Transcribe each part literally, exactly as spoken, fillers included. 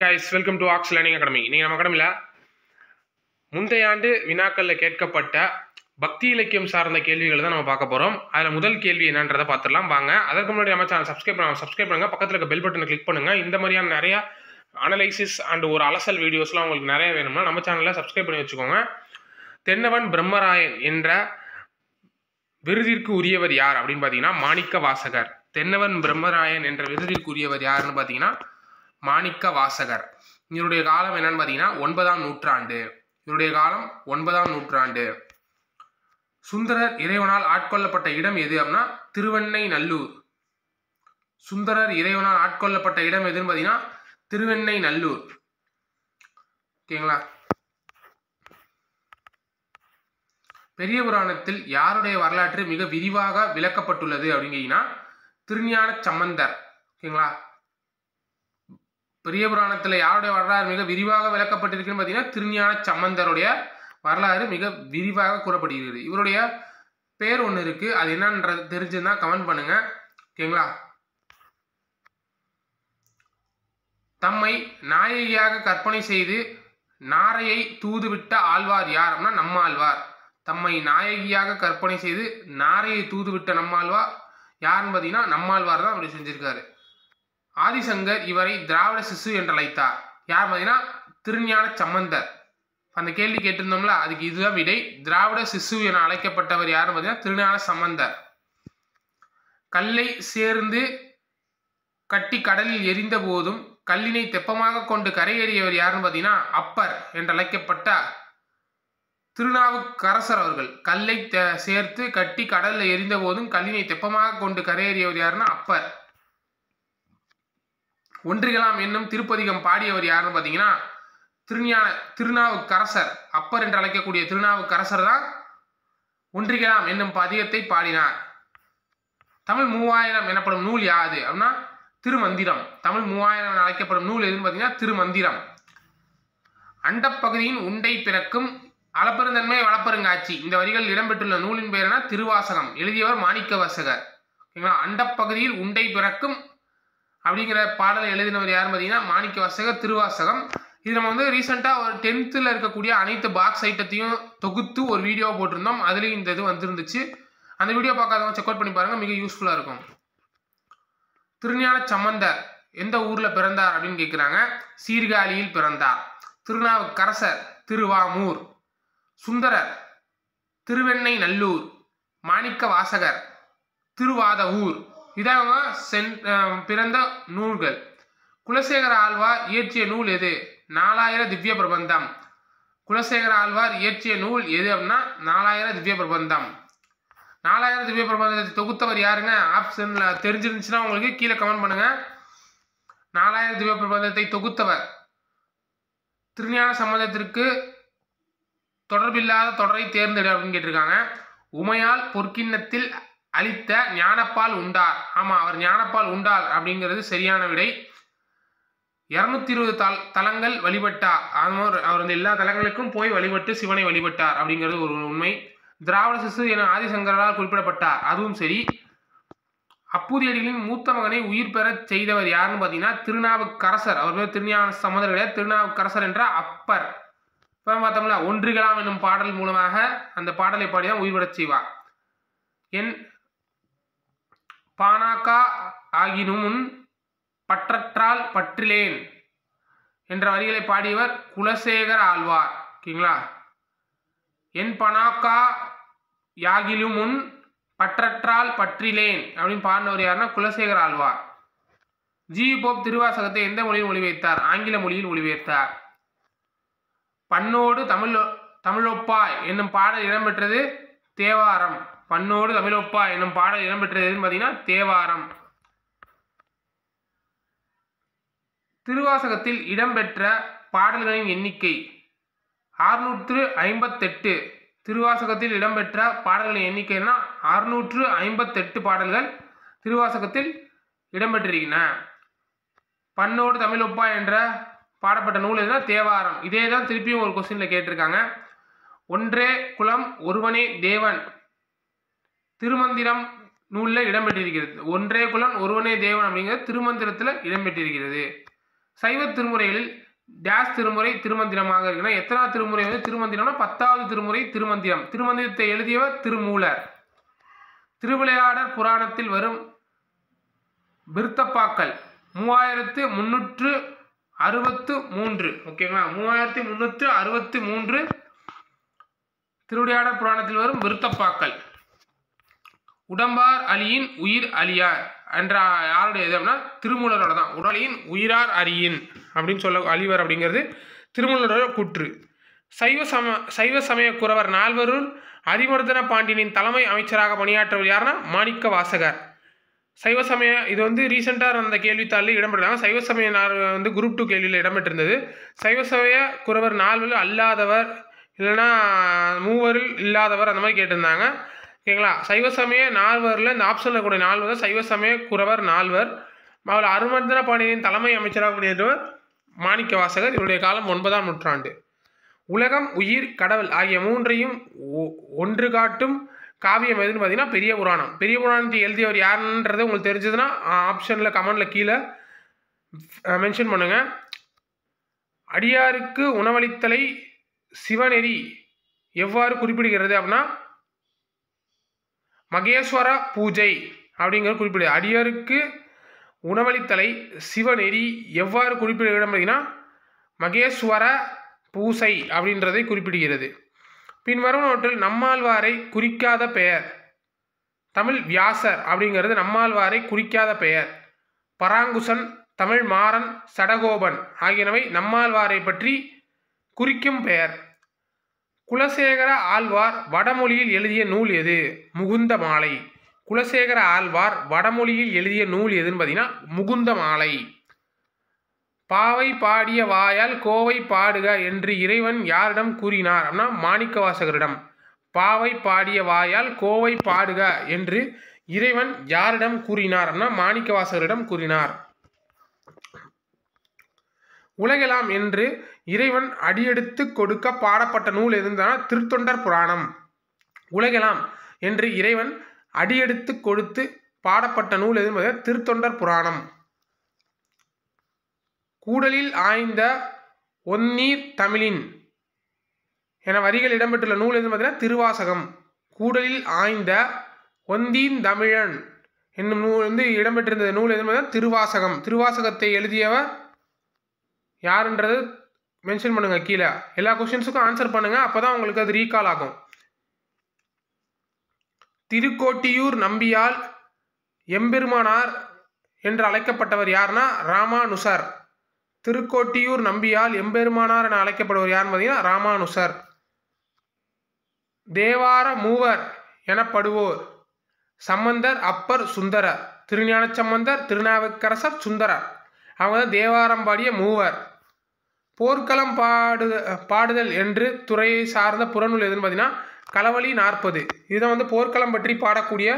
guys, welcome to Ox Learning Academy. நீங்கள் நம்ம அகாடமியில் முந்தைய ஆண்டு வினாக்களில் கேட்கப்பட்ட பக்தி இலக்கியம் சார்ந்த கேள்விகளை தான் நம்ம பார்க்க போகிறோம். அதில் முதல் கேள்வி என்னன்றதை பார்த்துடலாம் வாங்க. அதற்கு முன்னாடி நம்ம சேனல் சப்ஸ்கிரைப் பண்ண சப்ஸ்கிரைப் பண்ணுங்கள், பக்கத்தில் இருக்க பெல் பட்டனை கிளிக் பண்ணுங்கள். இந்த மாதிரியான நிறையா அனலைசிஸ் அண்ட் ஒரு அலசல் வீடியோஸ்லாம் உங்களுக்கு நிறைய வேணும்னா நம்ம சேனலில் சப்ஸ்கிரைப் பண்ணி வச்சுக்கோங்க. தென்னவன் பிரம்மராயன் என்ற விருதிற்கு உரியவர் யார் அப்படின்னு பார்த்தீங்கன்னா மாணிக்க வாசகர். தென்னவன் பிரம்மராயன் என்ற விருதிற்கு உரியவர் யாருன்னு பார்த்தீங்கன்னா மாணிக்க வாசகர். இவருடைய காலம் என்னன்னு பார்த்தீங்கன்னா ஒன்பதாம் நூற்றாண்டு. இவருடைய காலம் ஒன்பதாம் நூற்றாண்டு. சுந்தரர் இறைவனால் ஆட்கொள்ளப்பட்ட இடம் எது அப்படின்னா திருவெண்ணெய்நல்லூர். சுந்தரர் இறைவனால் ஆட்கொள்ளப்பட்ட இடம் எதுன்னு பார்த்தீங்கன்னா திருவெண்ணெய்நல்லூர். ஓகேங்களா? பெரிய புராணத்தில் யாருடைய வரலாற்று மிக விரிவாக விளக்கப்பட்டுள்ளது அப்படிங்கன்னா திருஞான சம்பந்தர். ஓகேங்களா? பெரிய புராணத்தில் யாருடைய வரலாறு மிக விரிவாக விளக்கப்பட்டிருக்குன்னு பார்த்தீங்கன்னா திருஞான சம்பந்தருடைய வரலாறு மிக விரிவாக கூறப்படுகிறது. இவருடைய பேர் ஒன்று இருக்கு, அது என்னன்றது தெரிஞ்சுன்னா கமெண்ட் பண்ணுங்க. ஓகேங்களா? தம்மை நாயகியாக கற்பனை செய்து நாரையை தூதுவிட்ட ஆழ்வார் யார் அப்படின்னா நம்மாழ்வார். தம்மை நாயகியாக கற்பனை செய்து நாரையை தூதுவிட்ட நம்மாழ்வார் யாருன்னு பார்த்தீங்கன்னா நம்மாழ்வார் தான் அப்படி செஞ்சிருக்காரு. ஆதிசங்கர் இவரை திராவிட சிசு என்று அழைத்தார். யார் பார்த்தீங்கன்னா திருஞான சம்பந்தர். அந்த கேள்வி கேட்டிருந்தோம்ல, அதுக்கு இதுதான் விடை. திராவிட சிசு என அழைக்கப்பட்டவர் யாருன்னு பார்த்தீங்கன்னா திருஞான சம்பந்தர். கல்லை சேர்ந்து கட்டி கடலில் எரிந்த போதும் கல்லினை தெப்பமாக கொண்டு கரையேறியவர் யாருன்னு பார்த்தீங்கன்னா அப்பர் என்று அழைக்கப்பட்ட திருநாவுக்கரசர் அவர்கள். கல்லை சேர்த்து கட்டி கடலில் எரிந்த போதும் கல்லினை தெப்பமாக கொண்டு கரையேறியவர் யாருன்னா அப்பர். ஒன்றிகளாம் என்னும் திருப்பதிகம் பாடியவர் யாருன்னு பார்த்தீங்கன்னா திருஞான திருநாவுக்கரசர். அப்பர் என்று அழைக்கக்கூடிய திருநாவுக்கரசர் தான் ஒன்றிகளாம் என்னும் பதிகத்தை பாடினார். தமிழ் மூவாயிரம் எனப்படும் நூல் யாது அப்படின்னா திருமந்திரம். தமிழ் மூவாயிரம் என அழைக்கப்படும் நூல் எதுன்னு பார்த்தீங்கன்னா திருமந்திரம். அண்டப்பகுதியின் உண்டை பிறக்கும் அளப்பெருந்தன்மை வளப்பெருங்காட்சி இந்த வரிகள் இடம்பெற்றுள்ள நூலின் பெயர் என்ன திருவாசகம். எழுதியவர் மாணிக்க வாசகர். ஓகேங்களா? அண்டப்பகுதியில் உண்டை பிறக்கும் அப்படிங்கிற பாடலை எழுதினவர் யாருன்னு பார்த்தீங்கன்னா மாணிக்க வாசகர். திருவாசகம் இது நம்ம வந்து ரீசெண்டாக ஒரு டென்த்தில் இருக்கக்கூடிய அனைத்து பாக்ஸ் ஐட்டத்தையும் தொகுத்து ஒரு வீடியோ போட்டிருந்தோம். அதுலேயும் இந்த இது வந்துருந்துச்சு. அந்த வீடியோ பார்க்காதவங்க செக் அவுட் பண்ணி பாருங்கள், மிக யூஸ்ஃபுல்லாக இருக்கும். திருஞான சம்பந்தர் எந்த ஊரில் பிறந்தார் அப்படின்னு கேட்குறாங்க. சீர்காழியில் பிறந்தார். திருநாவுக்கரசர் திருவாமூர். சுந்தரர் திருவெண்ணெய்நல்லூர். மாணிக்க வாசகர் திருவாதவூர். இதான் சென் பிறந்த நூல்கள். குலசேகர ஆழ்வார் இயற்றிய நூல் எது? நாலாயிர திவ்ய பிரபந்தம். குலசேகர ஆழ்வார் இயற்றிய நூல் எது அப்படின்னா நாலாயிர திவ்ய பிரபந்தம். நாலாயிர திவ்ய பிரபந்தத்தை தொகுத்தவர் யாருங்க? ஆப்ஷன்ல தெரிஞ்சிருந்துச்சுன்னா உங்களுக்கு கீழே கமெண்ட் பண்ணுங்க. நாலாயிர திவ்ய பிரபந்தத்தை தொகுத்தவர் திருஞான சம்பந்தத்திற்கு தொடர்பில்லாத தொடரை தேர்ந்தெடு அப்படின்னு கேட்டிருக்காங்க. உமையால் பொற்கிண்ணத்தில் அளித்த ஞானப்பால் உண்டார். ஆமா, அவர் ஞானப்பால் உண்டார் அப்படிங்கிறது சரியான விடை. இருநூத்தி இருபது தல் தலங்கள் வழிபட்டார். அவர் அவர் வந்து எல்லா தலங்களுக்கும் போய் வழிபட்டு சிவனை வழிபட்டார் அப்படிங்கிறது ஒரு உண்மை. திராவிட சிசு என ஆதிசங்கரால் குறிப்பிடப்பட்டார், அதுவும் சரி. அப்பூதியடிகளின் மூத்த மகனை உயிர் பெற செய்தவர் யாருன்னு பார்த்தீங்கன்னா திருநாவுக்கரசர். அவர் பேர் திருஞான சம்பந்தர் கிடையாது, திருநாவுக்கரசர் என்ற அப்பர். இப்போ பார்த்தோம்ல, ஒன்றிகளாம் என்னும் பாடல் மூலமாக அந்த பாடலை பாடிதான் உயிர் பெறச் செய்வார். என் பானாக்கா ஆகினும் பற்றற்றால் பற்றிலேன் என்ற வரிகளை பாடியவர் குலசேகர ஆழ்வார். ஓகேங்களா? என் பனாக்கா யாகிலும் முன் பற்றற்றால் பற்றிலேன் அப்படின்னு பாடினவர் யாருன்னா குலசேகர ஆழ்வார். ஜி போப் திருவாசகத்தை எந்த மொழியில் மொழிபெயர்த்தார்? ஆங்கில மொழியில் மொழிபெயர்த்தார். பண்ணோடு தமிழ் தமிழொப்பாய் என்னும் பாடல் இடம்பெற்றது தேவாரம். பண்ணோடு தமிழொப்பா என்னும் பாடல் இடம்பெற்றது எதுன்னு பார்த்தீங்கன்னா தேவாரம். திருவாசகத்தில் இடம்பெற்ற பாடல்களின் எண்ணிக்கை அறுநூற்று ஐம்பத்தெட்டு. திருவாசகத்தில் இடம்பெற்ற பாடல்களின் எண்ணிக்கைன்னா அறுநூற்று ஐம்பத்தெட்டு பாடல்கள் திருவாசகத்தில் இடம்பெற்றிருக்கின்றன. பண்ணோடு தமிழொப்பா என்ற பாடப்பட்ட நூல் எதுனா தேவாரம். இதே தான் திருப்பியும் ஒரு கொஸ்டின்ல கேட்டிருக்காங்க. ஒன்றே குலம் ஒருவனே தேவன் திருமந்திரம் நூலில் இடம்பெற்றிருக்கிறது. ஒன்றே குலம் ஒருவனே தேவன் அப்படிங்கிறது திருமந்திரத்தில் இடம்பெற்றிருக்கிறது. சைவ திருமுறைகளில் டேஸ் திருமுறை திருமந்திரமாக இருக்குன்னா எத்தனாவது திருமுறை வந்து திருமந்திரம்னா பத்தாவது திருமுறை திருமந்திரம். திருமந்திரத்தை எழுதியவர் திருமூலர். திருவிளையாடற் புராணத்தில் வரும் விருத்தப்பாக்கள் மூவாயிரத்து முன்னூற்று அறுபத்து மூன்று. ஓகேங்களா, மூவாயிரத்தி முன்னூற்று அறுபத்தி மூன்று திருவிளையாடற் புராணத்தில் வரும் விருத்தப்பாக்கள். உடம்பார் அழியின் உயிர் அழியார் என்ற யாருடைய இது அப்படின்னா திருமூலரோட தான். உடலின் உயிரார் அறியின் அப்படின்னு சொல்ல அழிவர் அப்படிங்கிறது திருமூலரோட கூற்று. சைவ சம சைவ சமய குறவர் நால்வருள் அதிமர்தன பாண்டியனின் தலைமை அமைச்சராக பணியாற்றவர் யாருன்னா மாணிக்க வாசகர். சைவ சமய இது வந்து ரீசெண்டாக அந்த கேள்வித்தாளில் இடம்பெற்றாங்க. சைவ சமய வந்து குரூப் டூ கேள்வியில் இடம்பெற்றிருந்தது. சைவ சமய குறவர் நால்வரில் அல்லாதவர் இல்லைன்னா மூவரில் இல்லாதவர் அந்த மாதிரி கேட்டிருந்தாங்க. ஓகேங்களா, சைவ சமய நால்வரில் இந்த ஆப்ஷனில் கூட நால்வர் சைவ சமய குறவர் நால்வர். அவர் அருமர்தன பாண்டியனின் தலைமை அமைச்சராக பணியாற்றவர் மாணிக்க வாசகர். இவருடைய காலம் ஒன்பதாம் நூற்றாண்டு. உலகம் உயிர் கடவுள் ஆகிய மூன்றையும் ஒன்று காட்டும் காவியம் எதுன்னு பார்த்தீங்கன்னா பெரிய புராணம். பெரிய புராணத்தை எழுதியவர் யாருன்றது உங்களுக்கு தெரிஞ்சதுன்னா ஆப்ஷனில் கமெண்டில் கீழே மென்ஷன் பண்ணுங்கள். அடியாருக்கு உணவளித்தலை சிவநெறி எவ்வாறு குறிப்பிடுகிறது அப்படின்னா மகேஸ்வர பூஜை அப்படிங்கிற குறிப்பிடு. அடியாருக்கு உணவளித்தலை சிவநெறி எவ்வாறு குறிப்பிடுகிறது அப்படின்னா மகேஸ்வர பூசை அப்படின்றதை குறிப்பிடுகிறது. பின்வரும் நோட்டில் நம்மாழ்வாரை குறிக்காத பெயர். தமிழ் வியாசர் அப்படிங்கிறது நம்மாழ்வாரை குறிக்காத பெயர். பராங்குசன், தமிழ் மாறன், சடகோபன் ஆகியனவை நம்மாழ்வாரை பற்றி குறிக்கும் பெயர். குலசேகர ஆழ்வார் வடமொழியில் எழுதிய நூல் எது? முகுந்த மாலை. குலசேகர ஆழ்வார் வடமொழியில் எழுதிய நூல் எதுன்னு பார்த்தீங்கன்னா முகுந்த மாலை. பாவை பாடிய வாயால் கோவை பாடுக என்று இறைவன் யாரிடம் கூறினார் அப்படின்னா மாணிக்க வாசகரிடம். பாவை பாடிய வாயால் கோவை பாடுக என்று இறைவன் யாரிடம் கூறினார் அப்படின்னா மாணிக்க வாசகரிடம் கூறினார். உலகெல்லாம் என்று இறைவன் அடியெடுத்து கொடுக்க பாடப்பட்ட நூல் எதுனா திருத்தொண்டர் புராணம். உலகெல்லாம் என்று இறைவன் அடியெடுத்து கொடுத்து பாடப்பட்ட நூல் எது? திருத்தொண்டர் புராணம். கூடலில் ஆய்ந்த ஒன்னீர் தமிழின் என வரிகள் இடம்பெற்றுள்ள நூல் எது பார்த்தீங்கன்னா திருவாசகம். கூடலில் ஆய்ந்த ஒந்தீன் தமிழன் என்னும் நூல் வந்து இடம்பெற்றிருந்த நூல் எது பார்த்தீங்கன்னா திருவாசகம். திருவாசகத்தை எழுதியவர் யாருன்றது மென்ஷன் பண்ணுங்க கீழே. எல்லா கொஸ்டின்ஸுக்கும் ஆன்சர் பண்ணுங்க, அப்போதான் உங்களுக்கு அது ரீகால் ஆகும். திருக்கோட்டியூர் நம்பியால் எம்பெருமானார் என்று அழைக்கப்பட்டவர் யாருன்னா ராமானுசர். திருக்கோட்டியூர் நம்பியால் எம்பெருமானார் என அழைக்கப்படுவர் யாருன்னு பார்த்தீங்கன்னா ராமானுசர். தேவார மூவர் எனப்படுவோர் சம்பந்தர், அப்பர், சுந்தரர். திருஞான சம்பந்தர், திருநாவுக்கரசர், சுந்தரர் அவங்க தான் தேவாரம் பாடிய மூவர். போர்க்களம் பாடு பாடுதல் என்று துறையை சார்ந்த புறநூல் எதுன்னு பார்த்தீங்கன்னா களவழி நாற்பது. இதுதான் வந்து போர்க்களம் பற்றி பாடக்கூடிய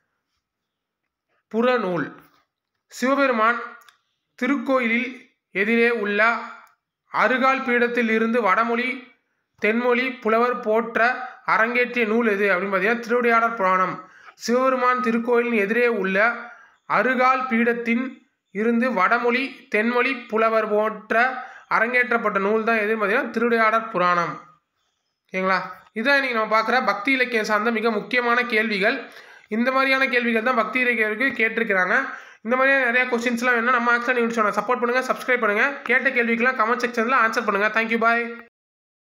புறநூல். சிவபெருமான் திருக்கோயிலில் எதிரே உள்ள அருகால் பீடத்தில் இருந்து வடமொழி தென்மொழி புலவர் போற்ற அரங்கேற்றிய நூல் எது அப்படின்னு பார்த்தீங்கன்னா திருவிளையாடற் புராணம். சிவபெருமான் திருக்கோயிலின் எதிரே உள்ள அருகால் பீடத்தின் இருந்து வடமொழி தென்மொழி புலவர் போற்ற அரங்கேற்றப்பட்ட நூல் தான் எதுன்னு பார்த்தீங்கன்னா திருவிளையாடற் புராணம். ஓகேங்களா, இதான் இன்றைக்கி நம்ம பார்க்குற பக்தி இலக்கியம் சார்ந்த மிக முக்கியமான கேள்விகள். இந்த மாதிரியான கேள்விகள் தான் பக்தி இலக்கியருக்கு கேட்டிருக்கிறாங்க. இந்த மாதிரியான நிறைய கொஸ்டின்ஸ்லாம் வேணும்னா நம்ம ஆக்சுவலாக நியூஸ் சேனல் சப்போர்ட் பண்ணுங்கள், சப்ஸ்கிரைப் பண்ணுங்கள். கேட்ட கேள்விக்கெல்லாம் கமெண்ட் செக்ஷனில் ஆன்சர் பண்ணுங்கள். தேங்க்யூ, பாய்.